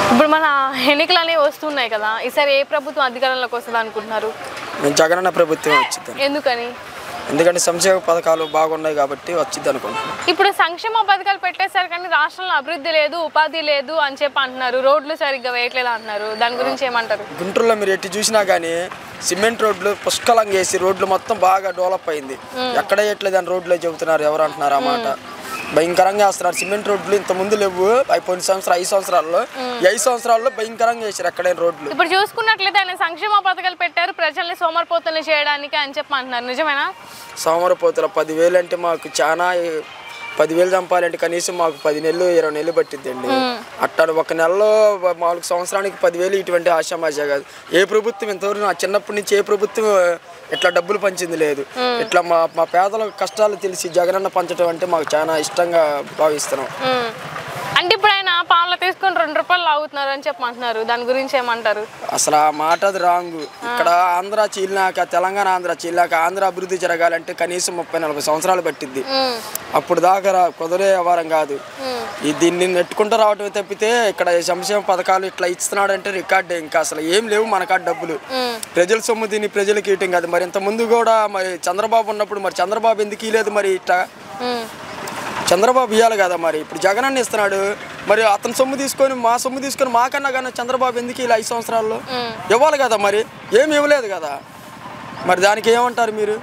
ఇప్పుడు మన ఎన్నికలు అనేవి వస్తున్నాయి కదా, ఈసారి ఏ ప్రభుత్వం అధికారంలోకి వస్తుంది అనుకుంటున్నారు? జగనన్న ప్రభుత్వం వచ్చింది. ఎందుకని? ఎందుకంటే సంక్షేమ పథకాలు బాగున్నాయి కాబట్టి వచ్చింది అనుకుంటున్నాను. ఇప్పుడు సంక్షేమ పథకాలు పెట్టేశారు కానీ రాష్ట్రంలో అభివృద్ధి లేదు, ఉపాధి లేదు అని చెప్పి అంటున్నారు. రోడ్లు సరిగ్గా వేయట్లేదు అంటున్నారు. దాని గురించి ఏమంటారు? గుంటూరులో మీరు ఎట్టి చూసినా కానీ సిమెంట్ రోడ్లు పుష్కలంగా వేసి రోడ్లు మొత్తం బాగా డెవలప్ అయింది. ఎక్కడ వేయట్లేదు అని రోడ్లో చెబుతున్నారు. ఎవరు అంటున్నారు ఆ మాట? భయంకరంగా వేస్తున్నారు. సిమెంట్ రోడ్లు ఇంత ముందు లేవు. అయిపోయిన సంవత్సరం 5 సంవత్సరాల్లో 5 సంవత్సరాల్లో భయంకరంగా వేసారు ఎక్కడైనా రోడ్లు. ఇప్పుడు చూసుకున్నట్లయితే ఆయన సంక్షేమ పథకాలు పెట్టారు ప్రజల్ని సోమరిపోతులు చేయడానికి అని చెప్పి అంటున్నారు. నిజమేనా? సోమరిపోతుల 10,000 అంటే మాకు చాలా 10,000 చంపాలంటే కనీసం మాకు 10 నెలలు 20 నెలలు పట్టిద్దండి. అట్టా ఒక నెలలో మాకు సంవత్సరానికి 10,000 ఇటువంటి ఆశామాషా కాదు. ఏ ప్రభుత్వం ఇంతవరకు నా చిన్నప్పటి నుంచి ఏ ప్రభుత్వం ఇట్లా డబ్బులు పంచింది లేదు. ఇట్లా మా పేదల కష్టాలు తెలిసి జగనన్న పంచడం అంటే మాకు చాలా ఇష్టంగా భావిస్తున్నాం. అంటే ఇప్పుడు ఆయన పాలు తీసుకొని 2 రూపాయలు లాగుతున్నారు అని చెప్పి అంటున్నారు. దాని గురించి ఏమంటారు? అసలు ఆ మాట అది రాంగ్. ఇక్కడ ఆంధ్ర చీలినాక, తెలంగాణ ఆంధ్ర చీలినాక ఆంధ్ర అభివృద్ధి జరగాలంటే కనీసం 30-40 సంవత్సరాలు పట్టిద్ది. అప్పుడు దాకా కుదరే వ్యవహారం కాదు. దీన్ని నెట్టుకుంటూ రావటం తప్పితే ఇక్కడ సంక్షేమ పథకాలు ఇట్లా ఇస్తున్నాడంటే రికార్డే. ఇంకా అసలు ఏం లేవు మన కాడ డబ్బులు. ప్రజల సొమ్ము దీన్ని ప్రజలకి ఇయటం కాదు. మరి ఇంత ముందు కూడా మరి చంద్రబాబు ఉన్నప్పుడు మరి చంద్రబాబు ఎందుకు ఇవ్వలేదు? మరి ఇట్లా చంద్రబాబు ఇవ్వాలి కదా. మరి ఇప్పుడు జగనన్న ఇస్తున్నాడు. మరి అతని సొమ్ము తీసుకొని మా సొమ్ము తీసుకొని మాకన్నా కానీ చంద్రబాబు ఎందుకు ఇలా 5 సంవత్సరాల్లో ఇవ్వాలి కదా. మరి ఏమి ఇవ్వలేదు కదా. మరి దానికి ఏమంటారు మీరు?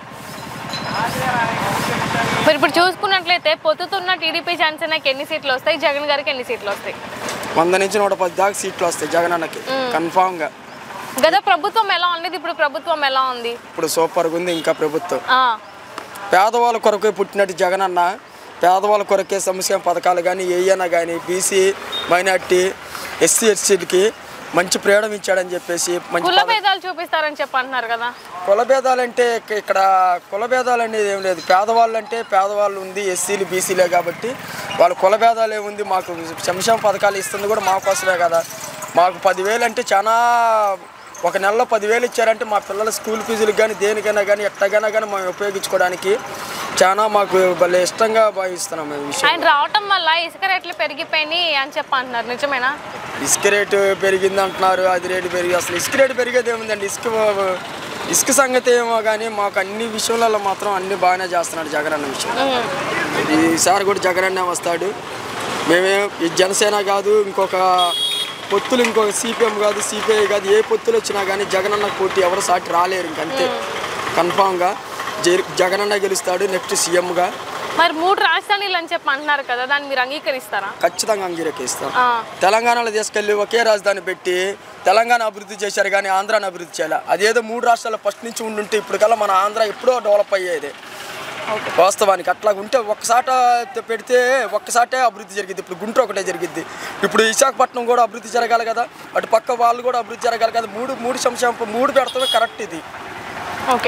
మరి ఇప్పుడు చూసుకున్నట్లయితే పొత్తుతున్న టీడీపీ జనసేనకి ఎన్ని సీట్లు వస్తాయి, జగన్ గారికి ఎన్ని సీట్లు వస్తాయి? 100 నుంచి 110 దాకా సీట్లు వస్తాయి జగనన్నకి కన్ఫామ్ గా. గత ప్రభుత్వం ఎలా ఉండేది, ఇప్పుడు ప్రభుత్వం ఎలా ఉంది? ఇప్పుడు సూపర్గా ఉంది. ఇంకా ప్రభుత్వం పేదవాళ్ళ కొరకే పుట్టినట్టు జగనన్న పేదవాళ్ళ కొరకే సంక్షేమ పథకాలు కానీ ఏయన్నా కానీ బీసీ మైనార్టీ ఎస్సీ ఎస్టీలకి మంచి ఫ్రీడమ్ ఇచ్చాడని చెప్పేసి మంచి కుల భేదాలు చూపిస్తారని చెప్పి అంటున్నారు కదా. కుల భేదాలు అంటే ఇక్కడ కుల భేదాలు అనేది ఏం లేదు. పేదవాళ్ళు అంటే పేదవాళ్ళు ఉంది, ఎస్సీలు బీసీలే కాబట్టి వాళ్ళ కుల భేదాలు ఏముంది. మాకు సంక్షేమ పథకాలు ఇస్తుంది కూడా మా కోసమే కదా. మాకు 10,000 అంటే చాలా, ఒక నెలలో 10,000 ఇచ్చారంటే మా పిల్లల స్కూల్ ఫీజులకు కానీ దేనికైనా కానీ ఎట్టగైనా కానీ మేము ఉపయోగించుకోవడానికి చాలా మాకు భలే ఇష్టంగా భావిస్తున్నాం. ఆయన రావటం వల్ల ఇసుక రేట్లు పెరిగిపోయినాయి అని చెప్పి అంటున్నారు. నిజమేనా? ఇసుక రేటు పెరిగింది అంటున్నారు. అది రేటు పెరిగి అసలు ఇసుక రేటు పెరిగేది ఏముందండి. ఇసుక సంగతి ఏమో కానీ మాకు అన్ని విషయాలలో మాత్రం అన్ని బాగానే చేస్తున్నాడు జగనన్న విషయం. ఈసారి కూడా జగనన్నే వస్తాడు. మేమే ఈ జనసేన కాదు, ఇంకొక పొత్తులు, ఇంకొక సిపిఎం కాదు, సిపిఐ కాదు, ఏ పొత్తులు వచ్చినా కానీ జగనన్న పోటీ ఎవరు సాటి రాలేరు. ఇంకంతే కన్ఫామ్గా జగనన్న గెలుస్తాడు నెక్స్ట్ సీఎంగా. మరి 3 రాజధానులు అని చెప్పి అంటున్నారు కదా, దాన్ని మీరు అంగీకరిస్తారా? ఖచ్చితంగా అంగీకరిస్తాం. తెలంగాణలో తీసుకెళ్ళి ఒకే రాజధాని పెట్టి తెలంగాణ అభివృద్ధి చేశారు కానీ ఆంధ్రాని అభివృద్ధి చేయాలి. అదేదో 3 రాష్ట్రాల ఫస్ట్ నుంచి ఉండుంటే ఇప్పటికల్లా మన ఆంధ్ర ఎప్పుడో డెవలప్ అయ్యేది. వాస్తవానికి అట్లా ఉంటే ఒక్కసాట పెడితే ఒక్కసాటే అభివృద్ధి జరిగింది. ఇప్పుడు గుంటూరు ఒకటే జరిగింది. ఇప్పుడు విశాఖపట్నం కూడా అభివృద్ధి జరగాలి కదా, అటు పక్క వాళ్ళు కూడా అభివృద్ధి జరగాలి కదా. మూడు సంక్షేమ 3 పెడతామే కరెక్ట్ ఇది. ఓకే.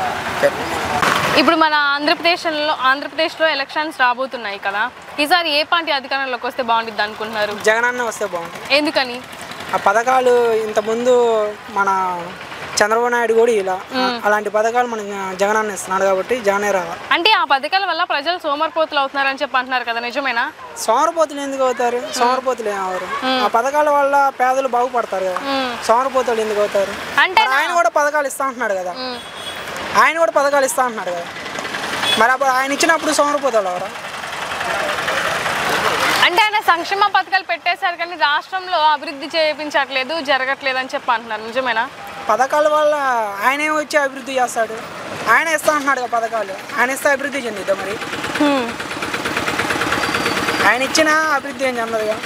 ఇప్పుడు మన ఆంధ్రప్రదేశ్లో ఎలక్షన్స్ రాబోతున్నాయి కదా, ఈసారి ఏ పార్టీ అధికారంలోకి వస్తే బాగుంటుంది అనుకుంటున్నారు? జగనన్న వస్తే బాగుంటుంది. ఎందుకని? ఆ పథకాలు ఇంతకుముందు మన చంద్రబాబు నాయుడు కూడా ఇలా అలాంటి పథకాలు మన జగనన్న ఇస్తున్నాడు కాబట్టి జగనే రావాలి. అంటే ఆ పథకాల వల్ల ప్రజలు సోమరిపోతులు అవుతున్నారని చెప్పి అంటున్నారు కదా, నిజమేనా? సోమరిపోతులు ఎందుకు అవుతారు? సోమరిపోతులు ఏమవరు. ఆ పథకాల వల్ల పేదలు బాగుపడతారు కదా. సోమరిపోతులు ఎందుకు అవుతారు? అంటే ఆయన కూడా పథకాలు ఇస్తా అంటున్నాడు కదా. మరి అప్పుడు ఆయన ఇచ్చినప్పుడు సోమరిపోతాడు ఎవరా? అంటే ఆయన సంక్షేమ పథకాలు పెట్టేశారు కానీ రాష్ట్రంలో అభివృద్ధి చేయించట్లేదు, జరగట్లేదు అని చెప్పి అంటున్నారు. నిజమేనా? పథకాల వల్ల ఆయనే వచ్చి అభివృద్ధి చేస్తాడు. ఆయన ఇస్తా అంటున్నాడు కదా పథకాలు. ఆయన ఇస్తే అభివృద్ధి చెందిద్దా? మరి ఆయన ఇచ్చిన అభివృద్ధి ఏం చెందదుగా.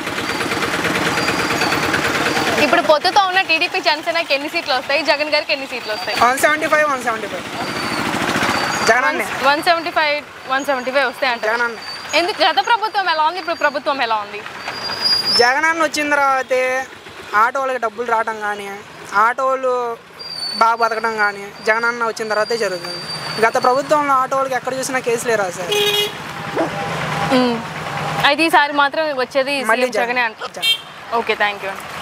ఇప్పుడు పొత్తుతో ఉన్న టీడీపీ జనసేనకి ఎన్ని సీట్లు వస్తాయి, జగన్ గారికి ఎన్ని సీట్లు వస్తాయి? 175 జగనన్నే. 175 వస్తాయి అంటే జగనన్న. ఎందుకు? గత ప్రభుత్వం ఎలా ఉంది, ఇప్పుడు ప్రభుత్వం ఎలా ఉంది? జగనన్న వచ్చిన తర్వాతే ఆటోలకి డబ్బులు రావడం కానీ, ఆటోలు బాగా బతకడం కానీ జగనన్న వచ్చిన తర్వాతే జరుగుతుంది. గత ప్రభుత్వంలో ఆటోలకి ఎక్కడ చూసినా కేసులే రాశారు. అయితే ఈసారి మాత్రం వచ్చేది జగనే అంటారు. Okay, thank you.